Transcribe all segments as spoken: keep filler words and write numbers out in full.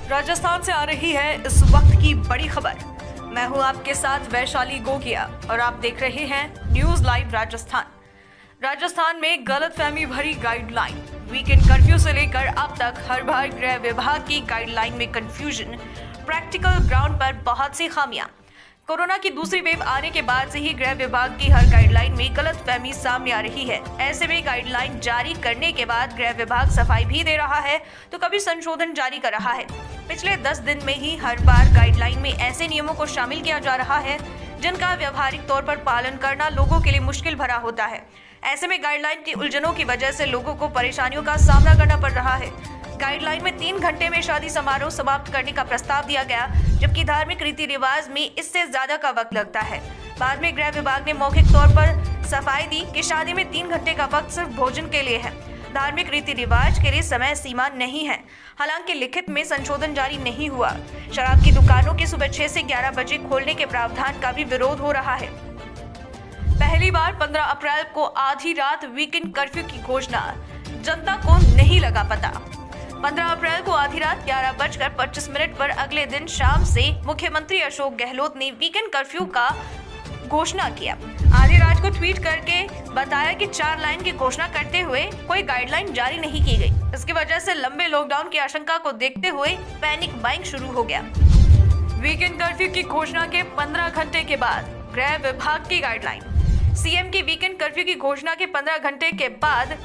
राजस्थान से आ रही है इस वक्त की बड़ी खबर। मैं हूं आपके साथ वैशाली गोगिया और आप देख रहे हैं न्यूज लाइव राजस्थान। राजस्थान में गलतफहमी भरी गाइडलाइन। वीकेंड कर्फ्यू से लेकर अब तक हर बार गृह विभाग की गाइडलाइन में कंफ्यूजन, प्रैक्टिकल ग्राउंड पर बहुत सी खामियां। कोरोना की दूसरी वेव आने के बाद से ही गृह विभाग की हर गाइडलाइन में गलतफहमी सामने आ रही है। ऐसे में गाइडलाइन जारी करने के बाद गृह विभाग सफाई भी दे रहा है तो कभी संशोधन जारी कर रहा है। पिछले दस दिन में ही हर बार गाइडलाइन में ऐसे नियमों को शामिल किया जा रहा है जिनका व्यवहारिक तौर पर पालन करना लोगों के लिए मुश्किल भरा होता है। ऐसे में गाइडलाइन की उलझनों की वजह से लोगों को परेशानियों का सामना करना पड़ रहा है। गाइडलाइन में तीन घंटे में शादी समारोह समाप्त करने का प्रस्ताव दिया गया, जबकि धार्मिक रीति रिवाज में इससे ज्यादा का वक्त लगता है। बाद में गृह विभाग ने मौखिक तौर पर सफाई दी कि शादी में तीन घंटे का वक्त सिर्फ भोजन के लिए है। धार्मिक रीति रिवाज के लिए समय सीमा नहीं है। हालांकि लिखित में संशोधन जारी नहीं हुआ। शराब की दुकानों के सुबह छह से ग्यारह बजे खोलने के प्रावधान का भी विरोध हो रहा है। पहली बार पंद्रह अप्रैल को आधी रात वीकेंड कर्फ्यू की घोषणा, जनता को नहीं लगा पता। पंद्रह अप्रैल को आधी रात ग्यारह बजकर पच्चीस मिनट पर अगले दिन शाम से मुख्यमंत्री अशोक गहलोत ने वीकेंड कर्फ्यू का घोषणा किया। आधी रात को ट्वीट करके बताया कि चार लाइन की घोषणा करते हुए कोई गाइडलाइन जारी नहीं की गई। इसकी वजह से लंबे लॉकडाउन की आशंका को देखते हुए पैनिक बाइंग शुरू हो गया। वीकेंड कर्फ्यू की घोषणा के पंद्रह घंटे के बाद गृह विभाग की गाइडलाइन। सीएम की वीकेंड कर्फ्यू की घोषणा के पंद्रह घंटे के बाद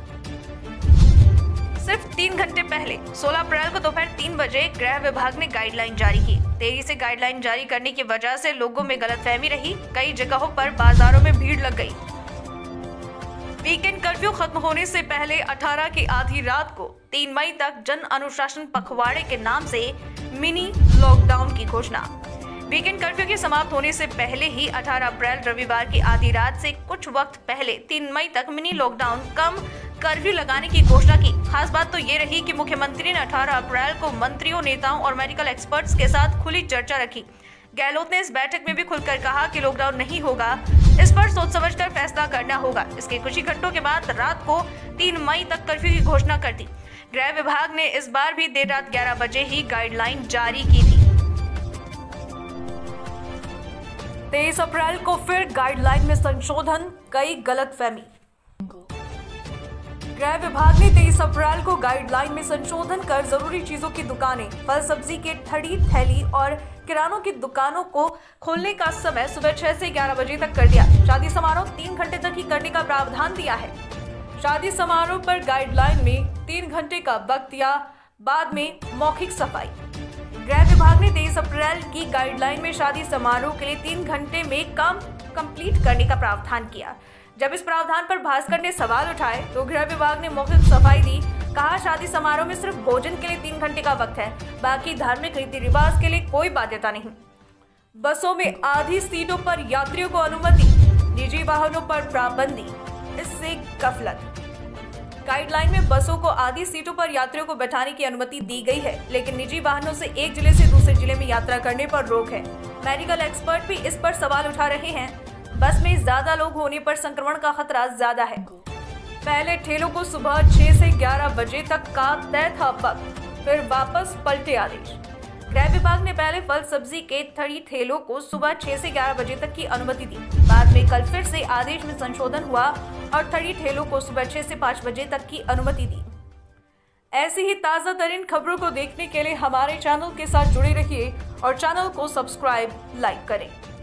सिर्फ तीन घंटे पहले सोलह अप्रैल को दोपहर तीन बजे गृह विभाग ने गाइडलाइन जारी की। देरी से गाइडलाइन जारी करने की वजह से लोगों में गलतफहमी रही। कई जगहों पर बाजारों में भीड़ लग गई। वीकेंड कर्फ्यू खत्म होने से पहले अठारह की आधी रात को तीन मई तक जन अनुशासन पखवाड़े के नाम से मिनी लॉकडाउन की घोषणा। वीकेंड कर्फ्यू के समाप्त होने से पहले ही अठारह अप्रैल रविवार की आधी रात से कुछ वक्त पहले तीन मई तक मिनी लॉकडाउन कम कर्फ्यू लगाने की घोषणा की। खास बात तो ये रही कि मुख्यमंत्री ने अठारह अप्रैल को मंत्रियों, नेताओं और मेडिकल एक्सपर्ट्स के साथ खुली चर्चा रखी। गहलोत ने इस बैठक में भी खुलकर कहा कि लॉकडाउन नहीं होगा, इस पर सोच समझकर फैसला करना होगा। इसके कुछ ही घंटों के बाद रात को तीन मई तक कर्फ्यू की घोषणा कर दी। गृह विभाग ने इस बार भी देर रात ग्यारह बजे ही गाइडलाइन जारी की थी। तेईस अप्रैल को फिर गाइडलाइन में संशोधन, कई गलतफहमी। गृह विभाग ने तेईस अप्रैल को गाइडलाइन में संशोधन कर जरूरी चीजों की दुकानें, फल सब्जी के ठड़ी थैली और किरानों की दुकानों को खोलने का समय सुबह छह से ग्यारह बजे तक कर दिया। शादी समारोह तीन घंटे तक ही करने का प्रावधान दिया है। शादी समारोह पर गाइडलाइन में तीन घंटे का वक्त दिया, बाद में मौखिक सफाई। गृह विभाग ने तेईस अप्रैल की गाइडलाइन में शादी समारोह के लिए तीन घंटे में काम कंप्लीट करने का प्रावधान किया। जब इस प्रावधान पर भास्कर ने सवाल उठाए तो गृह विभाग ने मौखिक सफाई दी। कहा, शादी समारोह में सिर्फ भोजन के लिए तीन घंटे का वक्त है, बाकी धार्मिक रीति रिवाज के लिए कोई बाध्यता नहीं। बसों में आधी सीटों पर यात्रियों को अनुमति, निजी वाहनों पर पाबंदी, इससे गफलत। गाइडलाइन में बसों को आधी सीटों पर यात्रियों को बैठाने की अनुमति दी गई है, लेकिन निजी वाहनों से एक जिले से दूसरे जिले में यात्रा करने पर रोक है। मेडिकल एक्सपर्ट भी इस पर सवाल उठा रहे हैं। बस में ज्यादा लोग होने पर संक्रमण का खतरा ज्यादा है। पहले ठेलों को सुबह छह से ग्यारह बजे तक का तय था वक्त, फिर वापस पलटे आदेश। गृह विभाग ने पहले फल सब्जी के ठड़ी ठेलों को सुबह छह से ग्यारह बजे तक की अनुमति दी। बाद में कल फिर से आदेश में संशोधन हुआ और ठड़ी ठेलों को सुबह छह से पाँच बजे तक की अनुमति दी। ऐसी ही ताजा तरीन खबरों को देखने के लिए हमारे चैनल के साथ जुड़े रहिए और चैनल को सब्सक्राइब, लाइक करें।